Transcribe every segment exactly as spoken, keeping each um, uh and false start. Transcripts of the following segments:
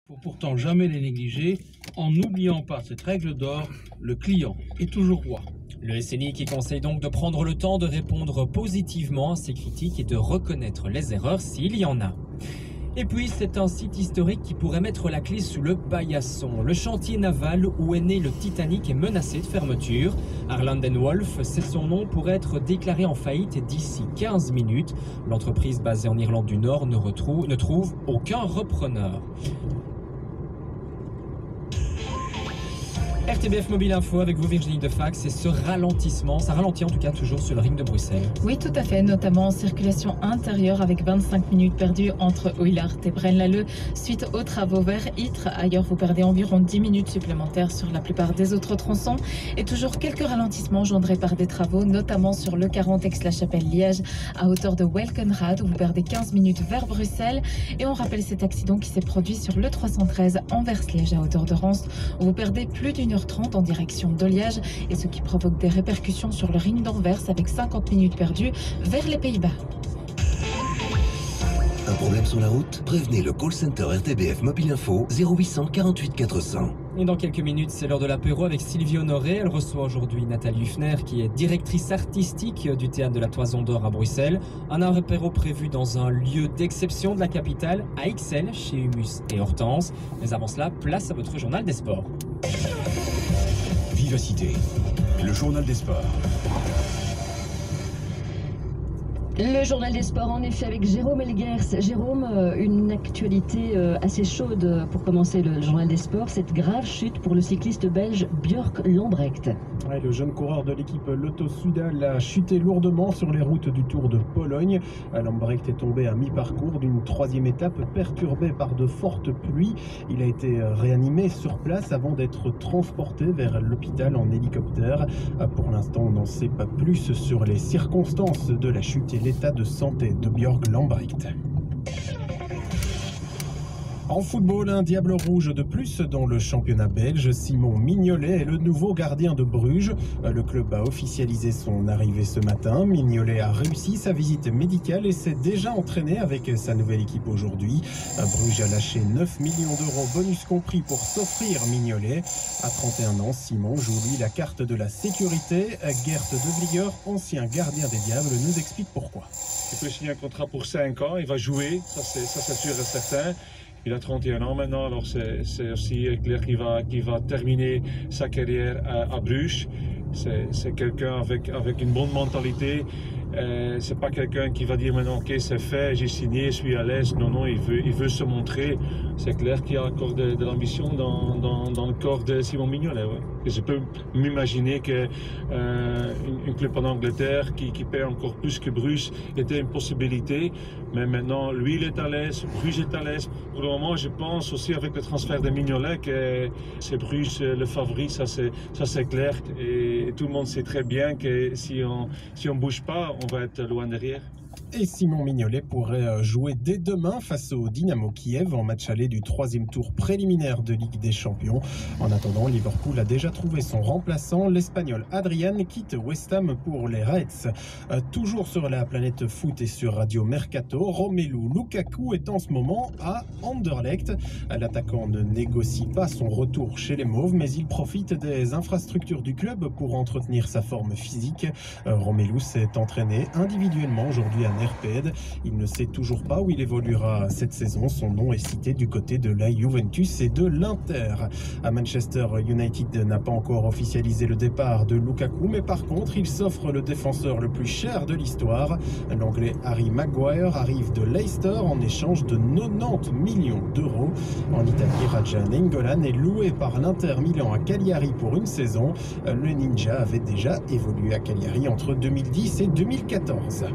Pour pourtant jamais les négliger, en n'oubliant pas cette règle d'or, le client est toujours roi. Le S N I qui conseille donc de prendre le temps de répondre positivement à ces critiques et de reconnaître les erreurs s'il y en a. Et puis c'est un site historique qui pourrait mettre la clé sous le paillasson. Le chantier naval où est né le Titanic est menacé de fermeture. Harland and Wolff, c'est son nom, pourrait être déclaré en faillite d'ici quinze minutes. L'entreprise basée en Irlande du Nord ne, retrouve, ne trouve aucun repreneur. R T B F Mobile Info avec vous Virginie Defax et ce ralentissement, ça ralentit en tout cas toujours sur le ring de Bruxelles. Oui tout à fait, notamment en circulation intérieure avec vingt-cinq minutes perdues entre Oilart et Braine-l'Alleud suite aux travaux vers Ytre. Ailleurs vous perdez environ dix minutes supplémentaires sur la plupart des autres tronçons et toujours quelques ralentissements engendrés par des travaux, notamment sur le quarante Aix-la-Chapelle-Liège à hauteur de Welkenrad où vous perdez quinze minutes vers Bruxelles. Et on rappelle cet accident qui s'est produit sur le trois cent treize Anvers-Liège à hauteur de Rance où vous perdez plus d'une heure trente en direction d'Oliage et ce qui provoque des répercussions sur le ring d'Anvers avec cinquante minutes perdues vers les Pays-Bas. Un problème sur la route? Prévenez le call center R T B F Mobile Info zéro huit cent quarante-huit quatre cents. Et dans quelques minutes, c'est l'heure de l'apéro avec Sylvie Honoré. Elle reçoit aujourd'hui Nathalie Huffner, qui est directrice artistique du Théâtre de la Toison d'Or à Bruxelles. Un apéro prévu dans un lieu d'exception de la capitale, à Ixelles, chez Humus et Hortense. Mais avant cela, place à votre journal des sports. Vivacité, le journal des sports. Le journal des sports, en effet, avec Jérôme Elguers. Jérôme, une actualité assez chaude pour commencer le journal des sports, cette grave chute pour le cycliste belge Björk Lambrecht. Ouais, le jeune coureur de l'équipe Lotto Soudal a chuté lourdement sur les routes du Tour de Pologne. Lambrecht est tombé à mi-parcours d'une troisième étape perturbée par de fortes pluies. Il a été réanimé sur place avant d'être transporté vers l'hôpital en hélicoptère. Pour l'instant, on n'en sait pas plus sur les circonstances de la chute et l'état de santé de Björk Lambrecht. En football, un diable rouge de plus dans le championnat belge. Simon Mignolet est le nouveau gardien de Bruges. Le club a officialisé son arrivée ce matin. Mignolet a réussi sa visite médicale et s'est déjà entraîné avec sa nouvelle équipe aujourd'hui. Bruges a lâché neuf millions d'euros, bonus compris, pour s'offrir Mignolet. À trente et un ans, Simon joue lui la carte de la sécurité. Gert de Vlieger, ancien gardien des Diables, nous explique pourquoi. Il peut signer un contrat pour cinq ans, il va jouer, ça c'est sûr et certain. Il a trente et un ans maintenant, alors c'est aussi clair qu'il va, qu'il va terminer sa carrière à, à Bruges. C'est quelqu'un avec, avec une bonne mentalité. Euh, c'est pas quelqu'un qui va dire maintenant ok c'est fait, j'ai signé, je suis à l'aise. Non, non, il veut, il veut se montrer. C'est clair qu'il y a encore de, de l'ambition dans, dans, dans le corps de Simon Mignolet. Ouais. Et je peux m'imaginer qu'un euh, club en Angleterre qui, qui paie encore plus que Bruges était une possibilité. Mais maintenant, lui, il est à l'aise, Bruges est à l'aise. Pour le moment, je pense aussi avec le transfert de Mignolet que c'est Bruges le favori, ça c'est clair. Et tout le monde sait très bien que si on si on bouge pas, on va être loin derrière. Et Simon Mignolet pourrait jouer dès demain face au Dynamo Kiev en match aller du troisième tour préliminaire de Ligue des Champions. En attendant, Liverpool a déjà trouvé son remplaçant. L'Espagnol Adrian quitte West Ham pour les Reds. Euh, toujours sur la planète foot et sur Radio Mercato, Romelu Lukaku est en ce moment à Anderlecht. L'attaquant ne négocie pas son retour chez les Mauves, mais il profite des infrastructures du club pour entretenir sa forme physique. Euh, Romelu s'est entraîné individuellement aujourd'hui à Nerped. Il ne sait toujours pas où il évoluera cette saison. Son nom est cité du côté de la Juventus et de l'Inter. À Manchester United n'a pas encore officialisé le départ de Lukaku, mais par contre, il s'offre le défenseur le plus cher de l'histoire. L'Anglais Harry Maguire arrive de Leicester en échange de quatre-vingt-dix millions d'euros. En Italie, Raja Nainggolan est loué par l'Inter Milan à Cagliari pour une saison. Le Ninja avait déjà évolué à Cagliari entre deux mille dix et deux mille quatorze.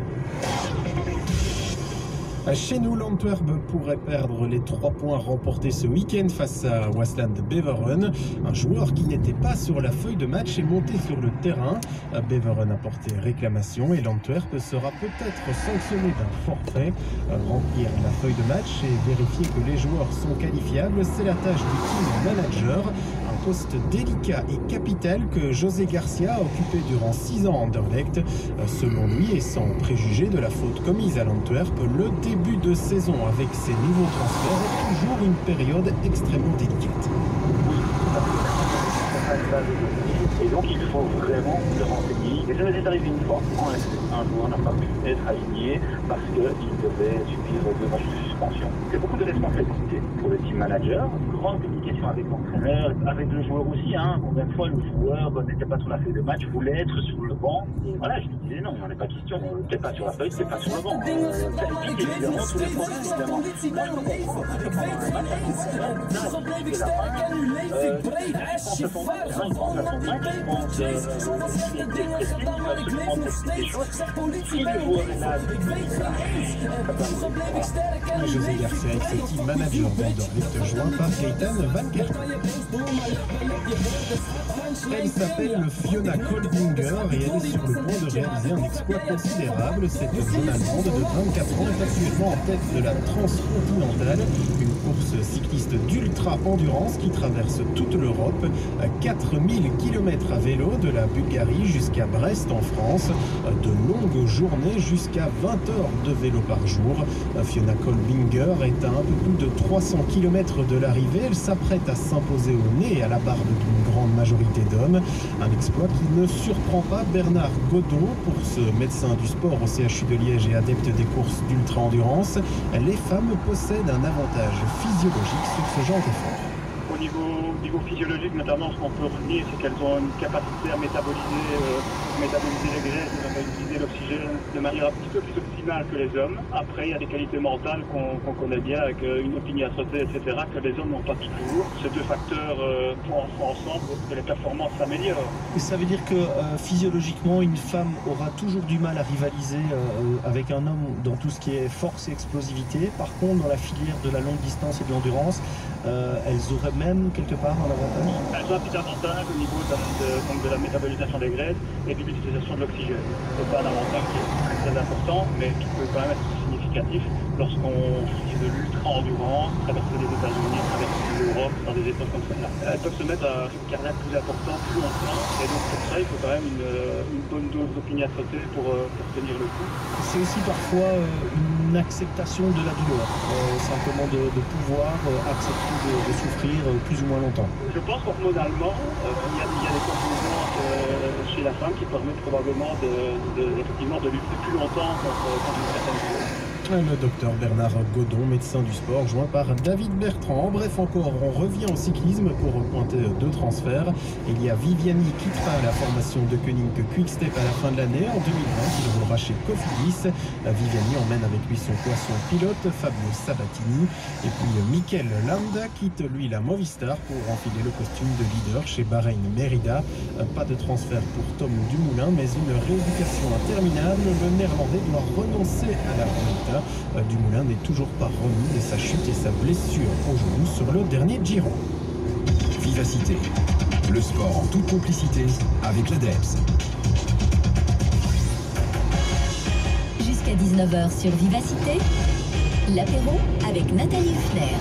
Chez nous, l'Antwerp pourrait perdre les trois points remportés ce week-end face à Waasland Beveren. Un joueur qui n'était pas sur la feuille de match est monté sur le terrain. Beveren a porté réclamation et l'Antwerp sera peut-être sanctionné d'un forfait. Remplir la feuille de match et vérifier que les joueurs sont qualifiables, c'est la tâche du team manager. un poste délicat et capital que José Garcia a occupé durant six ans à Anderlecht. Selon lui, et sans préjuger de la faute commise à l'Antwerp, le début de saison avec ses nouveaux transferts est toujours une période extrêmement délicate. Et donc il faut vraiment le renseigner. Et ça nous est arrivé une fois. Un joueur n'a pas pu être aligné parce qu'il devait subir deux matchs de suspension. C'est beaucoup de responsabilité pour le team manager. Grande communication avec l'entraîneur, avec le joueur aussi. Hein. Combien de fois le joueur n'était pas sur la feuille de match, voulait être sur le banc. Et voilà, je lui disais non, il n'en est pas question. T'es pas sur la feuille, t'es pas sur le banc. Euh, ça implique évidemment tous les points, évidemment. Moi je comprends. Après pendant un match, c'est la fin. Euh, on se pense à son match, on pense qu'il est dépressif, il va absolument tester des choses. Si le joueur est là, José Garcia executive manager d'Anderlecht, joint par Gaëtan Van Kerk. Elle s'appelle Fiona Kolbinger et elle est sur le point de réaliser un exploit considérable. Cette jeune Allemande de vingt-quatre ans est actuellement en tête de la Transcontinentale, une course cycliste d'ultra-endurance qui traverse toute l'Europe. quatre mille kilomètres à vélo de la Bulgarie jusqu'à Brest en France. De longues journées jusqu'à vingt heures de vélo par jour. Fiona Kolbinger est à un peu plus de trois cents kilomètres de l'arrivée. Elle s'apprête à s'imposer au nez et à la barbe d'une grande majorité d'hommes. Un exploit qui ne surprend pas Bernard Godon. Pour ce médecin du sport au C H U de Liège et adepte des courses d'ultra-endurance, les femmes possèdent un avantage physiologique sur ce genre d'effort. Au niveau, niveau physiologique, notamment, ce qu'on peut retenir, c'est qu'elles ont une capacité à métaboliser, euh, métaboliser les graisses, à utiliser l'oxygène de manière un petit peu plus optimale que les hommes. Après, il y a des qualités mentales qu'on qu'on connaît bien, avec euh, une opiniâtreté, et cetera, que les hommes n'ont pas toujours. Ces deux facteurs euh, font ensemble que les performances s'améliorent. Et ça veut dire que euh, physiologiquement, une femme aura toujours du mal à rivaliser euh, avec un homme dans tout ce qui est force et explosivité. Par contre, dans la filière de la longue distance et de l'endurance, euh, elles auraient même quelque part un avantage. Elles ont un petit avantage au niveau de, de, donc de la métabolisation des graisses et de l'utilisation de l'oxygène. C'est pas un avantage qui est très, très important, mais qui peut quand même être significatif lorsqu'on fait de l'ultra-endurance, traverser les États-Unis, traverser l'Europe, dans des époques comme celle-là. Elles peuvent se mettre à un cardiaque plus important, plus longtemps, et donc pour ça, il faut quand même une, une bonne dose d'opiniâtreté pour, pour tenir le coup. C'est aussi parfois euh, une acceptation de la douleur, euh, simplement de, de pouvoir euh, accepter de, de souffrir euh, plus ou moins longtemps. Je pense qu'hormonalement, euh, il, y a, il y a des composantes euh, chez la femme qui permettent probablement de, de, effectivement, de lutter plus longtemps contre, contre une certaine douleur. Le docteur Bernard Godon, médecin du sport, joint par David Bertrand. Bref, encore, on revient au cyclisme pour pointer deux transferts. Il y a Viviani qui quittera la formation de Koenig Quick-Step à la fin de l'année. En deux mille vingt, il roulera chez Cofidis. Viviani emmène avec lui son poisson pilote, Fabio Sabatini. Et puis Mikel Landa quitte lui la Movistar pour enfiler le costume de leader chez Bahreïn Merida. Pas de transfert pour Tom Dumoulin, mais une rééducation interminable. Le Néerlandais doit renoncer à la Vuelta. Dumoulin n'est toujours pas remis de sa chute et sa blessure au genou sur le dernier Giro. Vivacité, le sport en toute complicité avec l'A D E P S. Jusqu'à dix-neuf heures sur Vivacité, l'apéro avec Nathalie Huffner.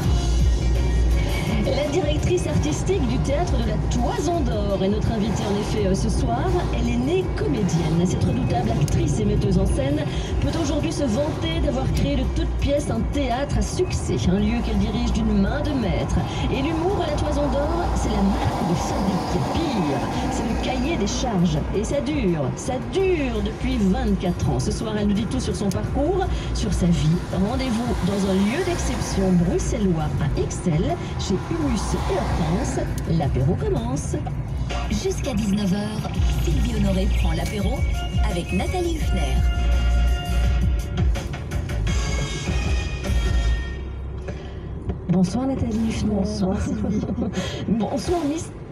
La directrice artistique du théâtre de la Toison d'Or est notre invitée en effet ce soir. Elle est née comédienne. Cette redoutable actrice et metteuse en scène peut aujourd'hui se vanter d'avoir créé de toutes pièces un théâtre à succès, un lieu qu'elle dirige d'une main de maître. Et l'humour à la Toison d'Or, c'est la marque de fabrique. Pire, c'est le cahier des charges. Et ça dure, ça dure depuis vingt-quatre ans. Ce soir, elle nous dit tout sur son parcours, sur sa vie. Rendez-vous dans un lieu d'exception bruxellois à Excel, chez Humus et Hortense. L'apéro commence. Jusqu'à dix-neuf heures, Sylvie Honoré prend l'apéro avec Nathalie Huffner. Bonsoir Nathalie Huffner. Bonsoir Sylvie. Bonsoir Miss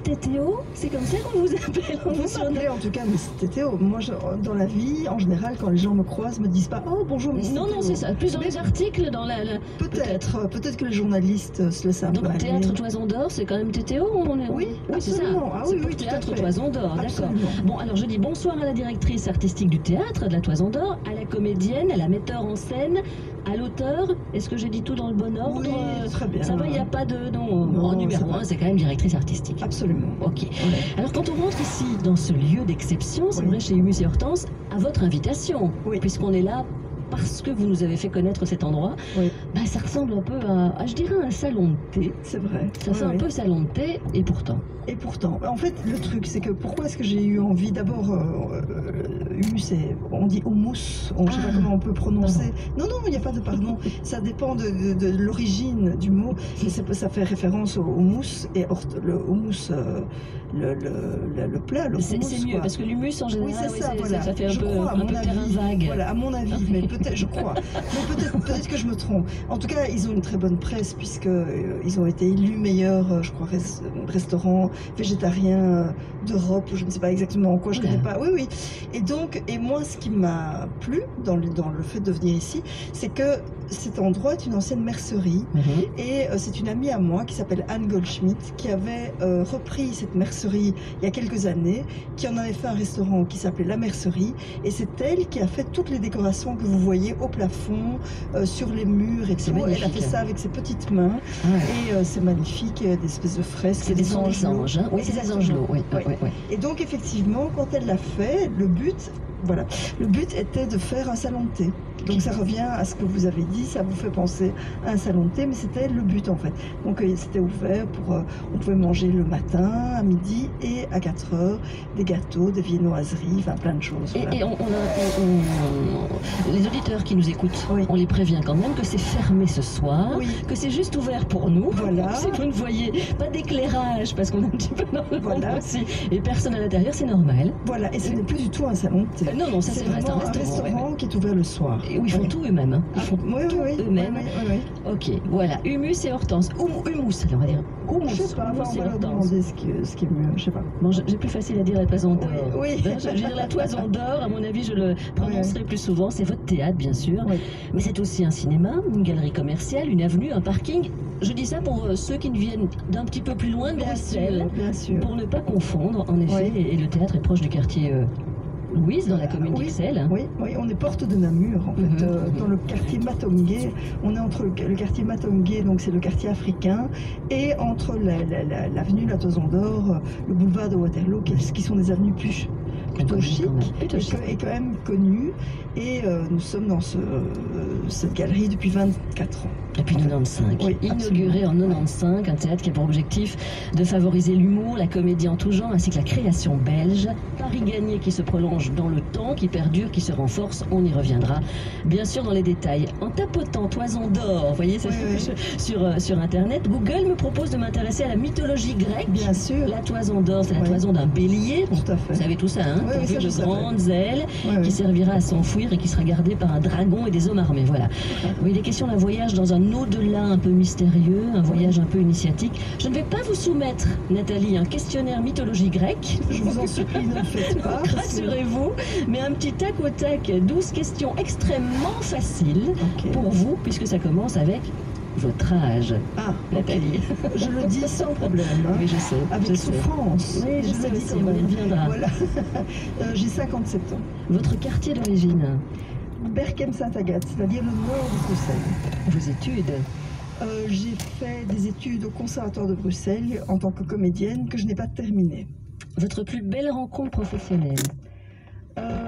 Tétéo? C'est comme ça qu'on vous appelle? On Vous vous surnomme? m'appelez en tout cas Miss Tétéo. Moi, je, dans la vie, en général, quand les gens me croisent, me disent pas oh bonjour Miss Non, Tétéo. non, c'est ça. Plus dans Mais les articles, dans la. la... Peut-être, peut-être que les journalistes se laissent un peu Donc aller. Théâtre Toison d'Or, c'est quand même Tétéo? On est... Oui, oui c'est ça. absolument. Ah C'est oui, pour oui, tout à Théâtre fait. Toison d'Or, d'accord. Absolument. Bon, alors je dis bonsoir à la directrice artistique du théâtre de la Toison d'Or, à la comédienne, à la metteur en scène, à l'auteur. Est-ce que j'ai dit tout dans le bon ordre? Oui, très bien. Ça va, il n'y a pas de... Non, Non, en numéro ça un, va. c'est quand même directrice artistique. Absolument. Ok. Alors quand on rentre ici, dans ce lieu d'exception, c'est vrai chez Humus et Hortense, à votre invitation, puisqu'on est là parce que vous nous avez fait connaître cet endroit, oui. bah, ça ressemble un peu à, à, je dirais, un salon de thé. C'est vrai. Ça fait oui, un oui. peu salon de thé, et pourtant. Et pourtant, en fait, le truc, c'est que pourquoi est-ce que j'ai eu envie d'abord, euh, euh, humus, on dit houmous, on ne sait pas comment on peut prononcer. Non, non, il n'y a pas de pardon. Ça dépend de, de, de l'origine du mot. Mais ça, ça fait référence au houmous et or, le houmous, euh, le, le, le, le plat, le C'est houmous, mieux quoi. parce que l'humus en général, oui, c'est oui, ça, c'est- voilà. ça fait un je peu, crois, à un mon peu terrain avis, vague. Voilà, à mon avis, mais peut-être, je crois. Mais peut-être, peut-être que je me trompe. En tout cas, ils ont une très bonne presse puisque euh, ils ont été élus meilleurs, euh, je crois, res- restaurant végétarien euh, d'Europe, ou je ne sais pas exactement en quoi, je ne connais pas. Oui, oui. Et donc, et moi, ce qui m'a plu dans le, dans le fait de venir ici, c'est que cet endroit est une ancienne mercerie. Et euh, c'est une amie à moi qui s'appelle Anne Goldschmidt qui avait euh, repris cette mercerie il y a quelques années, qui en avait fait un restaurant qui s'appelait La Mercerie. Et c'est elle qui a fait toutes les décorations que vous voyez au plafond, euh, sur les murs et tout. Elle a magnifique, fait ça hein. avec ses petites mains. Ah ouais. Et euh, c'est magnifique, euh, des espèces de fresques. C'est des angelots. Anges, hein. Oui, c'est des Exactement. angelots, oui, Oui. oui, oui. Et donc effectivement, quand elle l'a fait, le but, voilà, le but était de faire un salon de thé. Donc ça revient à ce que vous avez dit, ça vous fait penser à un salon de thé, mais c'était le but en fait. Donc euh, c'était ouvert pour, euh, on pouvait manger le matin, à midi et à quatre heures, des gâteaux, des viennoiseries, enfin plein de choses. Et, voilà. et on, on a, on- on- les auditeurs qui nous écoutent, on les prévient quand même que c'est fermé ce soir, que c'est juste ouvert pour nous. Voilà. Si vous ne voyez pas d'éclairage, parce qu'on est un petit peu dans le Voilà. monde aussi, et personne à l'intérieur, c'est normal. Voilà, et ce n'est plus du tout un salon de thé. Euh, non, non, ça c'est vrai, c'est un vraiment un restaurant. restaurant ouais, qui est ouvert le soir. ouais. Et où ils font Oui. tout eux-mêmes. hein. Ils font oui, tout oui, oui, eux-mêmes. oui, oui, oui. Ok, voilà, humus et hortense. Hum- Humus, allez, on va dire. Humus, Je sais pas, humus on et va leur hortense. demander ce qui, ce qui est mieux, je sais pas. Bon, je- j'ai plus facile à dire la toison d'or. Oui, oui. Hein, je, je veux dire la toison d'or, à mon avis, je le prononcerai plus souvent. C'est votre théâtre, bien sûr. Mais c'est aussi un cinéma, une galerie commerciale, une avenue, un parking. Je dis ça pour euh, ceux qui ne viennent d'un petit peu plus loin de Bien Bruxelles. sûr, bien sûr. Pour ne pas confondre, en effet. Et, et le théâtre est proche du quartier euh, Louise, dans la commune Oui, d'Ixelles. oui, oui, on est porte de Namur, en fait, Mhm, euh, mhm. dans le quartier Matongué. On est entre le, le quartier Matongué, donc c'est le quartier africain, et entre la- la- la- l'avenue La, Toison d'Or, euh, le boulevard de Waterloo, qui, qui sont des avenues plus plutôt connu, chic quand même. Plutôt et, chic. que- et quand même connues. Et euh, nous sommes dans ce, euh, cette galerie depuis vingt-quatre ans. Depuis quatre-vingt-quinze. Oui, Inauguré en quatre-vingt-quinze, un théâtre qui a pour objectif de favoriser l'humour, la comédie en tout genre, ainsi que la création belge. Paris gagné qui se prolonge dans le temps, qui perdure, qui se renforce. On y reviendra, bien sûr, dans les détails. En tapotant Toison d'Or, vous voyez, ça, sur, euh, sur Internet, Google me propose de m'intéresser à la mythologie grecque. Bien sûr. La Toison d'Or, c'est la Oui. toison d'un bélier. Tout à fait. Vous savez tout ça, hein Oui, oui, pourvu ça, je de savais. grandes ailes, Oui, oui. qui servira à s'enfuir et qui sera gardé par un dragon et des hommes armés. Voilà. Oui, il est question d'un voyage dans un au-delà un peu mystérieux, un voyage un peu initiatique. Je ne vais pas vous soumettre, Nathalie, un questionnaire mythologie grecque. Je vous en supplie, ne le faites pas. parce que- Rassurez-vous, mais un petit tac au tac, douze questions extrêmement faciles pour vous, puisque ça commence avec votre âge, Ah, Nathalie. je le dis sans problème. hein. Oui, je sais. Avec je sais. souffrance. Oui, je Je sais le dis aussi, quand on y même. reviendra. Voilà. Euh, J'ai cinquante-sept ans. Votre quartier d'origine, Berkem-Saint-Agathe, c'est-à-dire le nord de Bruxelles. vos études. Euh, J'ai fait des études au Conservatoire de Bruxelles en tant que comédienne que je n'ai pas terminées. Votre plus belle rencontre professionnelle. Euh,